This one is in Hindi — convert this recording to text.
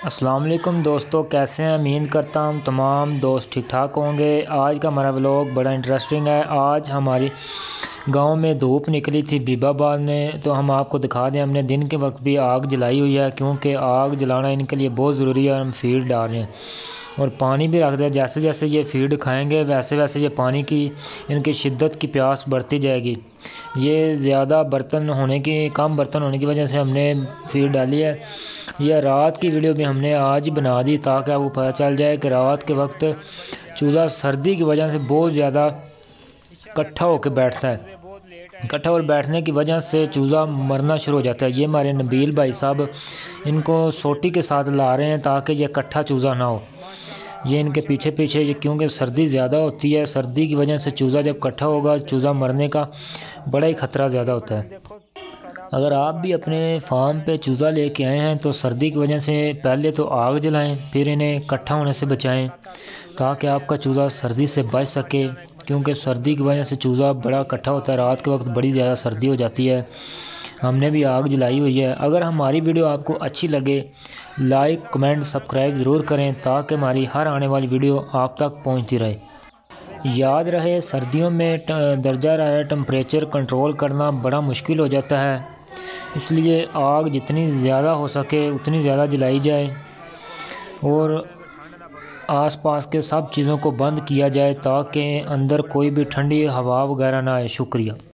अस्सलाम वालेकुम दोस्तों, कैसे हैं? उम्मीद करता हूँ तमाम दोस्त ठीक ठाक होंगे। आज का हमारा व्लॉग बड़ा इंटरेस्टिंग है। आज हमारी गांव में धूप निकली थी बीबाबाद में, तो हम आपको दिखा दें। हमने दिन के वक्त भी आग जलाई हुई है, क्योंकि आग जलाना इनके लिए बहुत ज़रूरी है। हम फीड डाल रहे हैं और पानी भी रख दें। जैसे जैसे ये फीड खाएंगे वैसे वैसे ये पानी की इनकी शिद्दत की प्यास बढ़ती जाएगी। ये ज़्यादा बर्तन होने की कम बर्तन होने की वजह से हमने फीड डाली है। यह रात की वीडियो भी हमने आज बना दी ताकि आपको पता चल जाए कि रात के वक्त चूज़ा सर्दी की वजह से बहुत ज़्यादा इकट्ठा होकर बैठता है। इकट्ठा और बैठने की वजह से चूज़ा मरना शुरू हो जाता है। ये हमारे नबील भाई साहब इनको सोटी के साथ ला रहे हैं ताकि ये इकट्ठा चूज़ा ना हो। ये इनके पीछे पीछे ये, क्योंकि सर्दी ज़्यादा होती है, सर्दी की वजह से चूज़ा जब इकट्ठा होगा चूज़ा मरने का बड़ा ही ख़तरा ज़्यादा होता है। अगर आप भी अपने फार्म पे चूज़ा लेके आए हैं तो सर्दी की वजह से पहले तो आग जलाएं, फिर इन्हें इकट्ठा होने से बचाएं ताकि आपका चूज़ा सर्दी से बच सके। क्योंकि सर्दी की वजह से चूज़ा बड़ा इकट्ठा होता है, रात के वक्त बड़ी ज़्यादा सर्दी हो जाती है। हमने भी आग जलाई हुई है। अगर हमारी वीडियो आपको अच्छी लगे, लाइक कमेंट सब्सक्राइब ज़रूर करें ताकि हमारी हर आने वाली वीडियो आप तक पहुंचती रहे। याद रहे, सर्दियों में दर्जा हरारत टेम्परेचर कंट्रोल करना बड़ा मुश्किल हो जाता है, इसलिए आग जितनी ज़्यादा हो सके उतनी ज़्यादा जलाई जाए और आसपास के सब चीज़ों को बंद किया जाए ताकि अंदर कोई भी ठंडी हवा वगैरह ना आए। शुक्रिया।